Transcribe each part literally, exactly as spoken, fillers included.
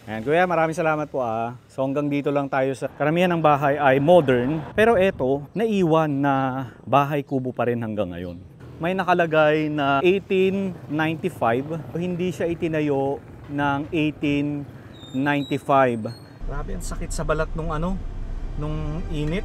Ayan, kuya, maraming salamat po ah. So hanggang dito lang tayo sa karamihan ng bahay ay modern. Pero eto, naiwan na bahay kubo pa rin hanggang ngayon. May nakalagay na eighteen ninety-five. Hindi siya itinayo ng eighteen ninety-five. Grabe, ang sakit sa balat nung ano, nung init.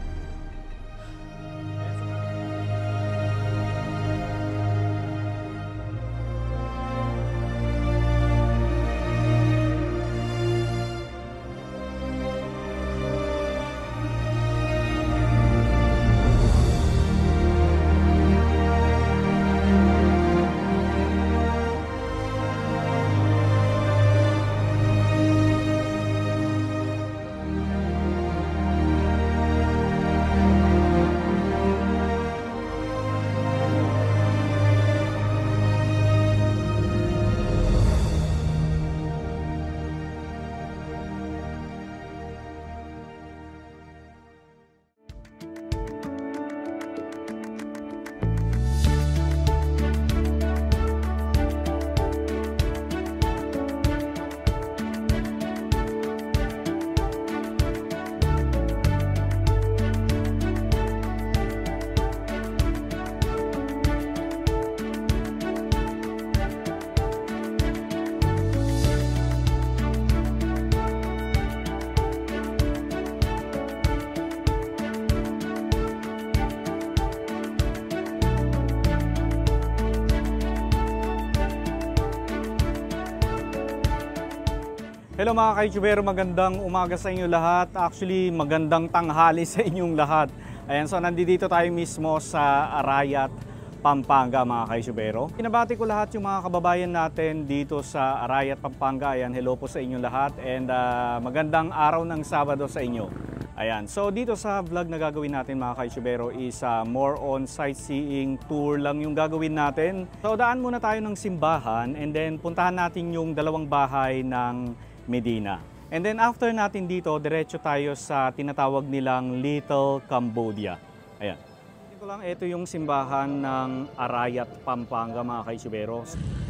Hello mga ka-YouTubero, magandang umaga sa inyo lahat. Actually, magandang tanghali sa inyong lahat. Ayan, so nandito tayo mismo sa Arayat, Pampanga mga ka-YouTubero. Pinabati ko lahat yung mga kababayan natin dito sa Arayat, Pampanga. Ayan, hello po sa inyong lahat and uh, magandang araw ng Sabado sa inyo. Ayan, so dito sa vlog na gagawin natin mga ka-YouTubero is uh, more on sightseeing tour lang yung gagawin natin. So daan muna tayo ng simbahan and then puntahan natin yung dalawang bahay ng Medina. And then after natin dito, diretso tayo sa tinatawag nilang Little Cambodia. Ayan. Ito lang, ito yung simbahan ng Arayat, Pampanga mga ka-YouTubero.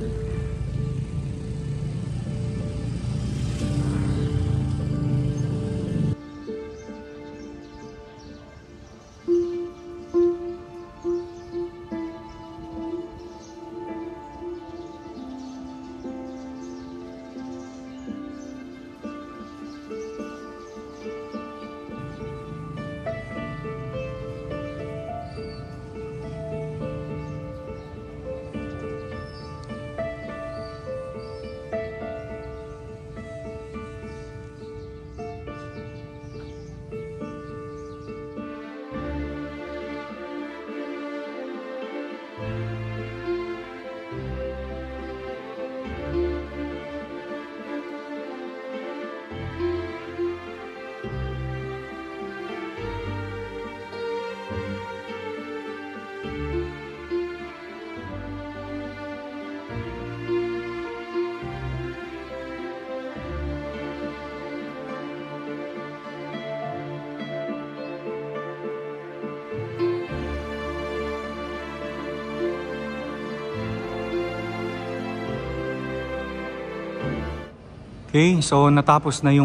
Okay, so natapos na yung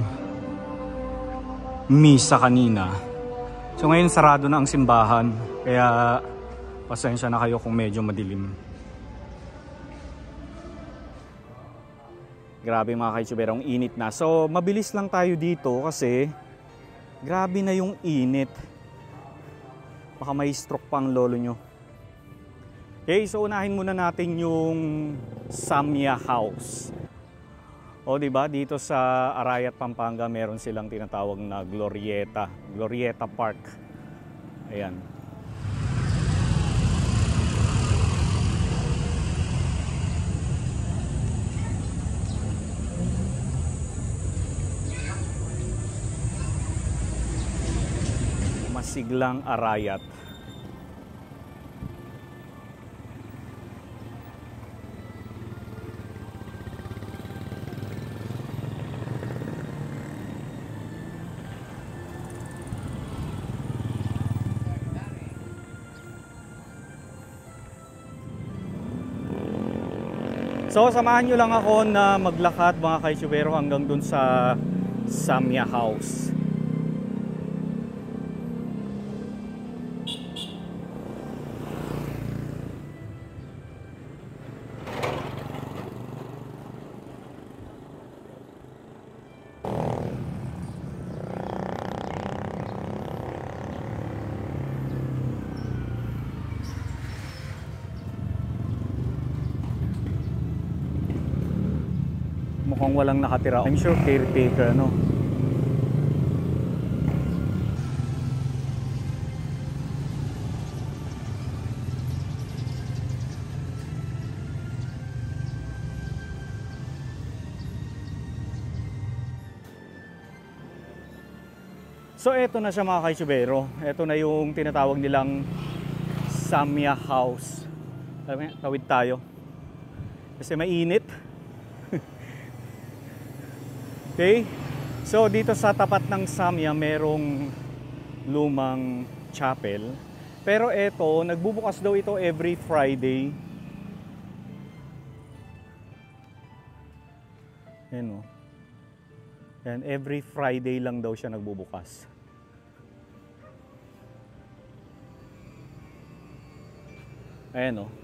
misa kanina. So ngayon sarado na ang simbahan, kaya pasensya na kayo kung medyo madilim. Grabe mga ka-YouTubero, ang init na. So mabilis lang tayo dito kasi grabe na yung init. Baka may stroke pa ang lolo nyo. Okay, so unahin muna natin yung Samya House. O diba, dito sa Arayat, Pampanga, meron silang tinatawag na Glorieta, Glorieta Park. Ayan. Masiglang Arayat. So samahan nyo lang ako na maglakad mga ka-YouTubero hanggang dun sa Samya House. Mukhang walang nakatira. I'm sure caretaker, no? So eto na siya mga ka-YouTubero. Eto na yung tinatawag nilang Samya House. Tawid tayo. Kasi mainit. Okay, so dito sa tapat ng Samya merong lumang chapel. Pero eto, nagbubukas daw ito every Friday. Ayan o. Ayan, every Friday lang daw siya nagbubukas. Ayan o.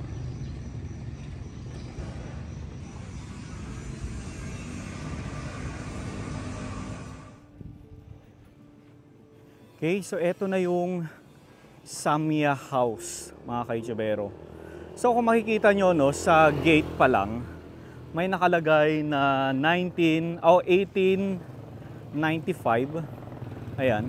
Okay, so eto na yung Samya House, mga ka-YouTubero. So kung makikita nyo, no, sa gate pa lang, may nakalagay na nineteen, oh, eighteen ninety-five. Ayan.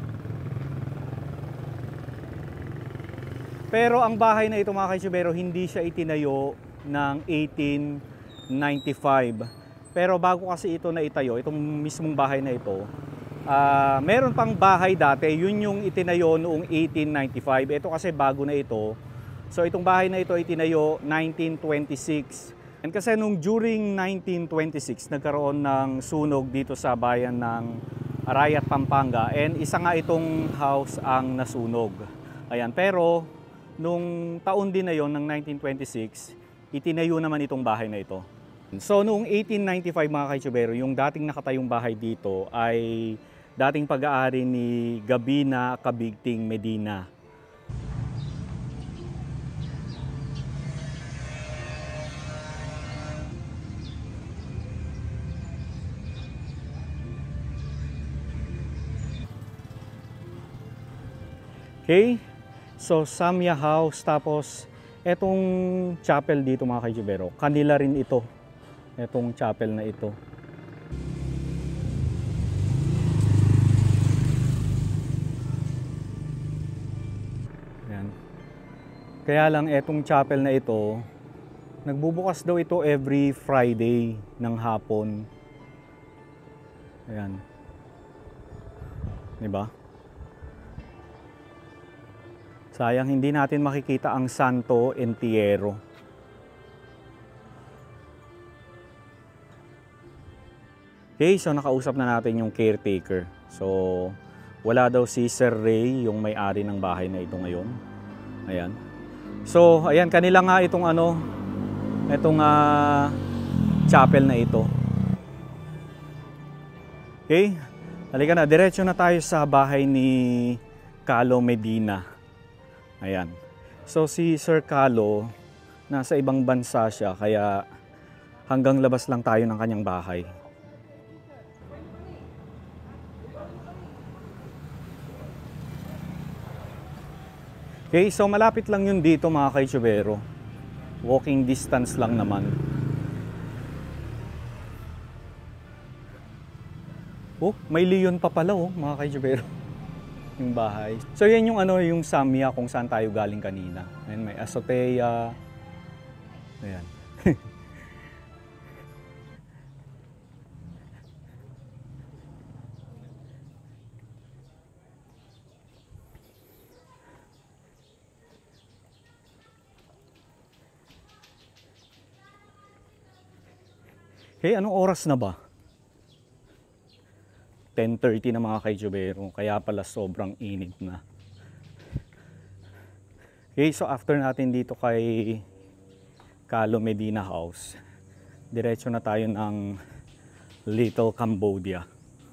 Pero ang bahay na ito, mga ka-YouTubero, hindi siya itinayo ng eighteen ninety-five. Pero bago kasi ito na itayo, itong mismong bahay na ito, Uh, meron pang bahay dati, yun yung itinayo noong eighteen ninety-five. Ito kasi bago na ito. So itong bahay na ito ay itinayo nineteen twenty-six. And kasi nung during nineteen twenty-six, nagkaroon ng sunog dito sa bayan ng Arayat, Pampanga. And isa nga itong house ang nasunog. Ayan, pero nung taon din na yon ng nineteen twenty-six, itinayo naman itong bahay na ito. So noong eighteen ninety-five, mga ka-YouTubero, yung dating nakatayong bahay dito ay dating pag-aari ni Gabina Cabigting Medina. Okay, so Samya House, tapos etong chapel dito, mga ka-YouTubero, kanila rin ito. Etong chapel na ito. Ayan. Kaya lang etong chapel na ito, nagbubukas daw ito every Friday ng hapon. Ayan. Diba? Sayang hindi natin makikita ang Santo Entierro. Okay, so nakausap na natin yung caretaker. So, wala daw si Sir Ray, yung may-ari ng bahay na ito ngayon. Ayan. So, ayan, kanila nga itong ano, itong uh, chapel na ito. Okay, halika na, diretso na tayo sa bahay ni Calo Medina. Ayan. So, si Sir Calo, nasa ibang bansa siya, kaya hanggang labas lang tayo ng kanyang bahay. Okay, so malapit lang yun dito, mga ka-YouTubero. Walking distance lang naman. Oh, may leon pa pala, oh, mga ka-YouTubero. Yung bahay. So yan yung ano, yung Samya kung saan tayo galing kanina. Ayan, may azotea. Ayan. Okay, anong oras na ba? ten thirty na, mga ka-YouTubero. Kaya pala sobrang init na. Okay, so after natin dito kay Calo Medina House. Diretso na tayo ng Little Cambodia.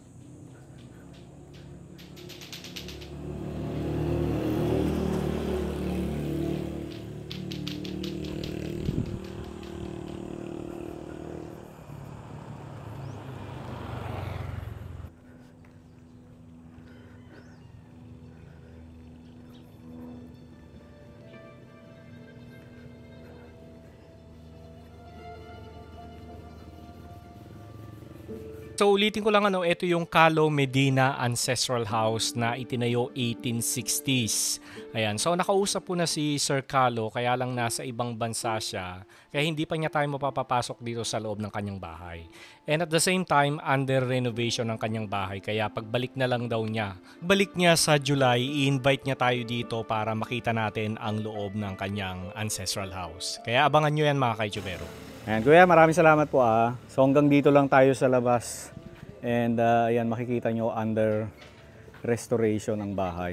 So ulitin ko lang ano, ito yung Calo Medina Ancestral House na itinayo eighteen sixties. Ayan, so nakausap po na si Sir Calo, kaya lang nasa ibang bansa siya, kaya hindi pa niya tayo mapapapasok dito sa loob ng kanyang bahay. And at the same time, under renovation ng kanyang bahay, kaya pagbalik na lang daw niya. Balik niya sa July, i-invite niya tayo dito para makita natin ang loob ng kanyang ancestral house. Kaya abangan nyo yan mga ka-YouTubero. Ayan, kuya, maraming salamat po ah. So hanggang dito lang tayo sa labas. And uh, ayan, makikita nyo under restoration ng bahay.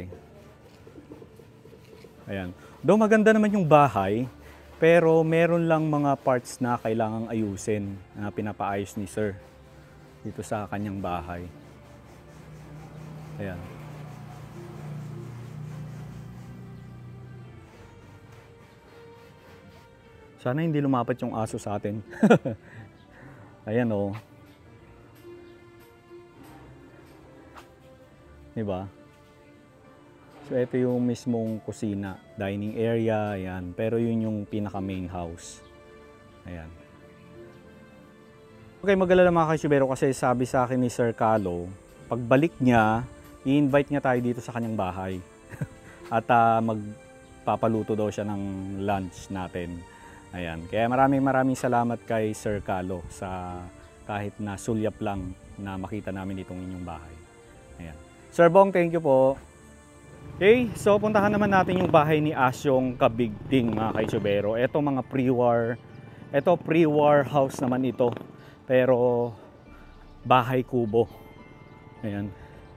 Ayan. Though maganda naman yung bahay, pero meron lang mga parts na kailangang ayusin na pinapaayos ni Sir dito sa kanyang bahay. Ayan. Sana hindi lumapat yung aso sa atin. Ayan o. Oh. Diba? So ito yung mismong kusina, dining area, ayan. Pero yun yung pinaka main house. Ayan. Okay, mag-alala mga ka-YouTubero kasi sabi sa akin ni Sir Calo, pagbalik niya, i-invite niya tayo dito sa kanyang bahay. At uh, magpapaluto daw siya ng lunch natin. Ayan. Kaya maraming maraming salamat kay Sir Calo sa kahit na sulyap lang na makita namin itong inyong bahay. Ayan. Sir Bong, thank you po. Okay, so puntahan naman natin yung bahay ni Asyong Kabigting mga ka-YouTubero. Ito mga pre-war, ito pre-war house naman ito. Pero bahay kubo. Ayan.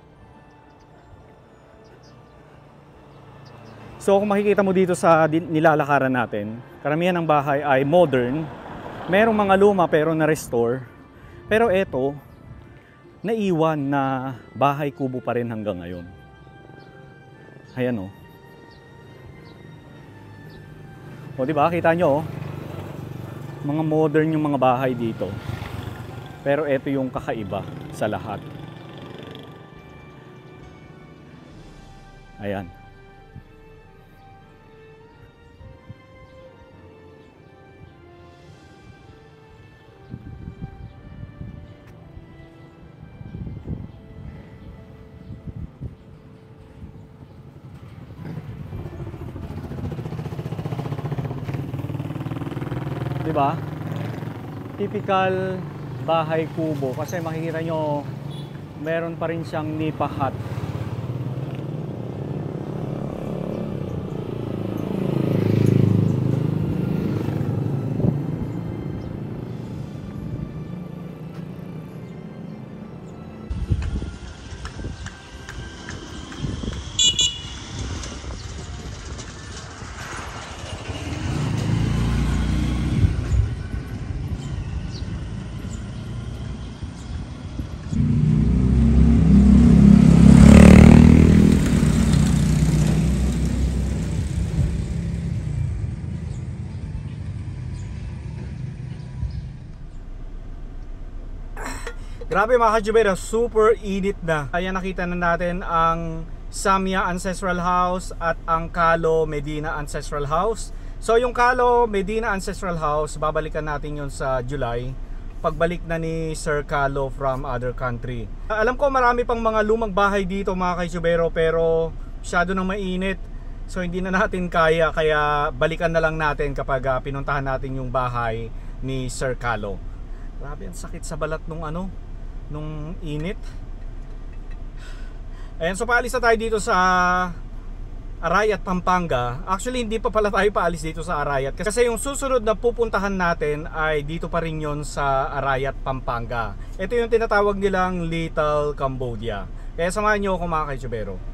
So kung makikita mo dito sa nilalakaran natin, karamihan ng bahay ay modern. Merong mga luma pero na-restore. Pero ito, naiwan na bahay kubo pa rin hanggang ngayon. Ayan o. O diba, kita nyo o. Mga modern yung mga bahay dito. Pero ito yung kakaiba sa lahat. Ayan. Diba? Typical bahay kubo kasi makikita nyo meron pa rin siyang nipa hut. Grabe mga ka-YouTubero, super init na. Kaya nakita na natin ang Samya Ancestral House at ang Calo Medina Ancestral House. So yung Calo Medina Ancestral House, babalikan natin yun sa July. Pagbalik na ni Sir Calo from other country. Alam ko marami pang mga lumang bahay dito mga ka-YouTubero, pero masyado nang mainit. So hindi na natin kaya, kaya balikan na lang natin kapag uh, pinuntahan natin yung bahay ni Sir Calo. Grabe, ang sakit sa balat nung ano, nung init. Ayan, so paalis na tayo dito sa Arayat, Pampanga. Actually, hindi pa pala tayo paalis dito sa Arayat kasi yung susunod na pupuntahan natin ay dito pa rin yon sa Arayat, Pampanga. Ito yung tinatawag nilang Little Cambodia. Kaya samahan nyo ako mga ka-YouTubero.